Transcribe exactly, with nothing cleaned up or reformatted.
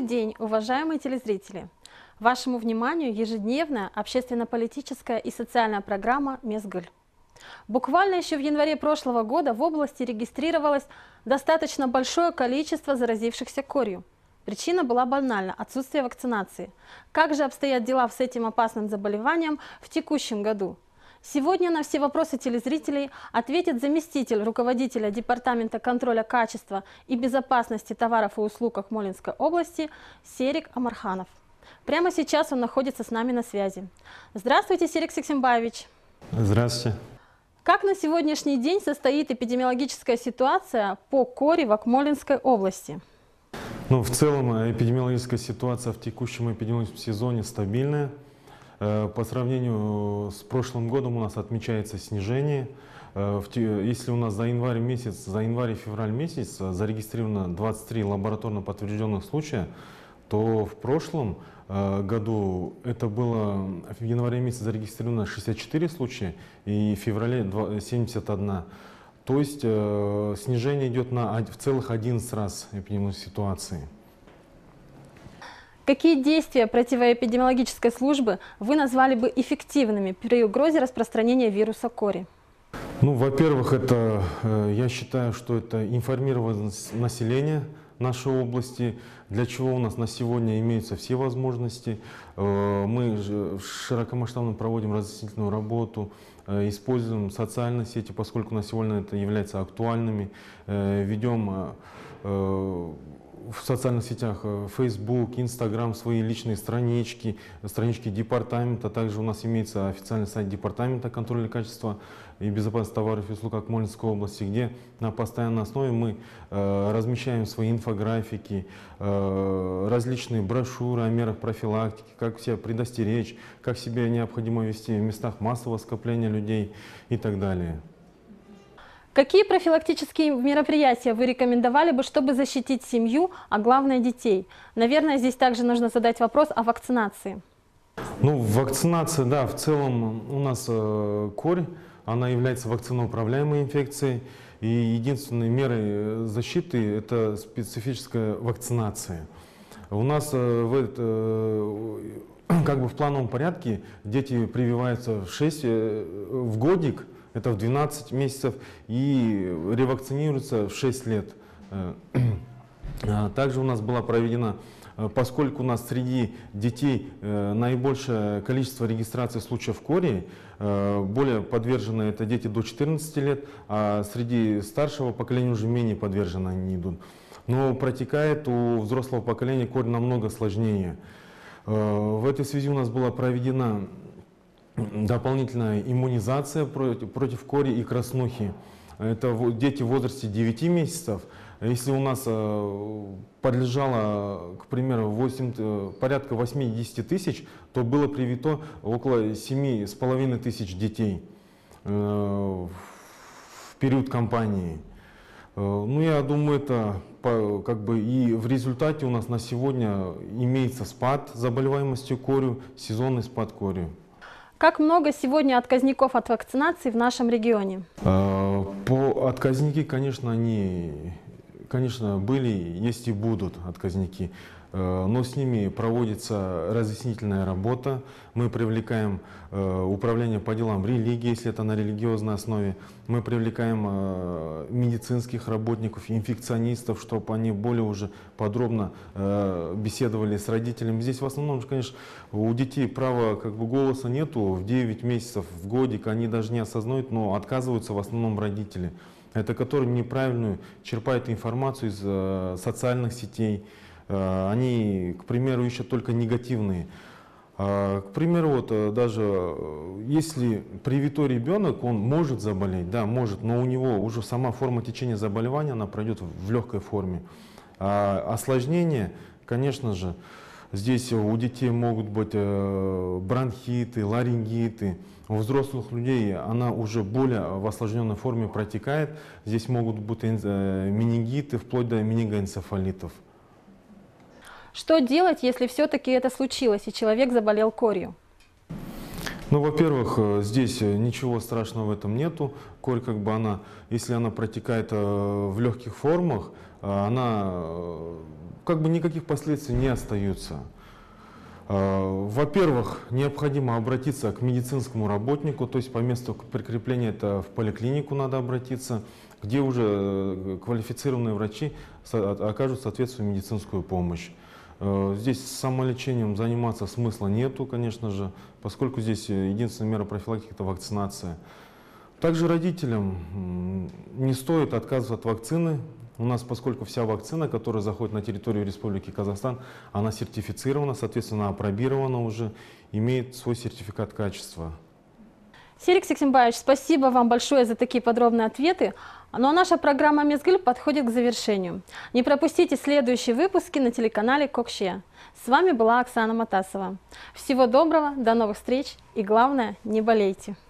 день, уважаемые телезрители! Вашему вниманию ежедневная общественно-политическая и социальная программа «Мезгыль». Буквально еще в январе прошлого года в области регистрировалось достаточно большое количество заразившихся корью. Причина была банальна – отсутствие вакцинации. Как же обстоят дела с этим опасным заболеванием в текущем году? Сегодня на все вопросы телезрителей ответит заместитель руководителя Департамента контроля качества и безопасности товаров и услуг Акмолинской области Серик Амарханов. Прямо сейчас он находится с нами на связи. Здравствуйте, Серик Сиксимбаевич. Здравствуйте. Как на сегодняшний день состоит эпидемиологическая ситуация по кори в Акмолинской области? Ну, в целом эпидемиологическая ситуация в текущем эпидемиологическом сезоне стабильная. По сравнению с прошлым годом у нас отмечается снижение. Если у нас за январь месяц, за январь-февраль месяц зарегистрировано двадцать три лабораторно подтвержденных случая, то в прошлом году это было в январе месяце зарегистрировано шестьдесят четыре случая и в феврале семьдесят один. То есть снижение идет на в целых одиннадцать раз эпидемиологической ситуации. Какие действия противоэпидемиологической службы вы назвали бы эффективными при угрозе распространения вируса кори? Ну, во-первых, это, я считаю, что это информированность населения нашей области, для чего у нас на сегодня имеются все возможности. Мы широкомасштабно проводим разъяснительную работу, используем социальные сети, поскольку на сегодня это является актуальными, ведем в социальных сетях Facebook, Instagram, свои личные странички, странички департамента. Также у нас имеется официальный сайт Департамента контроля качества и безопасности товаров и услуг Акмолинской области, где на постоянной основе мы э, размещаем свои инфографики, э, различные брошюры о мерах профилактики, как себя предостеречь, как себя необходимо вести в местах массового скопления людей и так далее. Какие профилактические мероприятия вы рекомендовали бы, чтобы защитить семью, а главное детей? Наверное, здесь также нужно задать вопрос о вакцинации. Ну, вакцинация, да, в целом у нас э, корь, она является вакциноуправляемой инфекцией. И единственной мерой защиты – это специфическая вакцинация. У нас э, в, э, как бы в плановом порядке дети прививаются в, шесть, э, в годик, это в двенадцать месяцев, и ревакцинируются в шесть лет. Также у нас была проведена, поскольку у нас среди детей наибольшее количество регистрации случаев кори, более подвержены это дети до четырнадцати лет, а среди старшего поколения уже менее подвержены они идут. Но протекает у взрослого поколения корь намного сложнее. В этой связи у нас была проведена дополнительная иммунизация против, против кори и краснухи. Это дети в возрасте девяти месяцев. Если у нас подлежало, к примеру, восемь, порядка восьмидесяти тысяч, то было привито около семи с половиной тысяч детей в период кампании. Ну, я думаю, это как бы и в результате у нас на сегодня имеется спад заболеваемости корью, сезонный спад корью. Как много сегодня отказников от вакцинации в нашем регионе? По отказники, конечно, они, конечно, были, есть и будут отказники. Но с ними проводится разъяснительная работа. Мы привлекаем управление по делам религии, если это на религиозной основе. Мы привлекаем медицинских работников, инфекционистов, чтобы они более уже подробно беседовали с родителями. Здесь в основном, конечно, у детей права как бы голоса нету. В девять месяцев, в годик они даже не осознают, но отказываются в основном родители. Это которые неправильную черпают информацию из социальных сетей. Они, к примеру, ищут только негативные. К примеру, вот даже если привитой ребенок, он может заболеть, да, может, но у него уже сама форма течения заболевания, она пройдет в легкой форме. А осложнения, конечно же, здесь у детей могут быть бронхиты, ларингиты. У взрослых людей она уже более в осложненной форме протекает. Здесь могут быть менингиты, вплоть до менингоэнцефалитов. Что делать, если все-таки это случилось и человек заболел корью? Ну, во-первых, э, здесь э, ничего страшного в этом нету. Корь, как бы она, если она протекает э, в легких формах, э, она э, как бы никаких последствий не остается. Э, Во-первых, необходимо обратиться к медицинскому работнику, то есть по месту прикрепления это в поликлинику надо обратиться, где уже э, квалифицированные врачи со- окажут соответствующую медицинскую помощь. Э, Здесь самолечением заниматься смысла нету, конечно же, поскольку здесь э, единственная мера профилактики – это вакцинация. Также родителям м, не стоит отказываться от вакцины. У нас, поскольку вся вакцина, которая заходит на территорию Республики Казахстан, она сертифицирована, соответственно, апробирована уже, имеет свой сертификат качества. Серик Сексембаевич, спасибо вам большое за такие подробные ответы. Ну а наша программа «Мезгиль» подходит к завершению. Не пропустите следующие выпуски на телеканале Кокше. С вами была Оксана Матасова. Всего доброго, до новых встреч и главное, не болейте.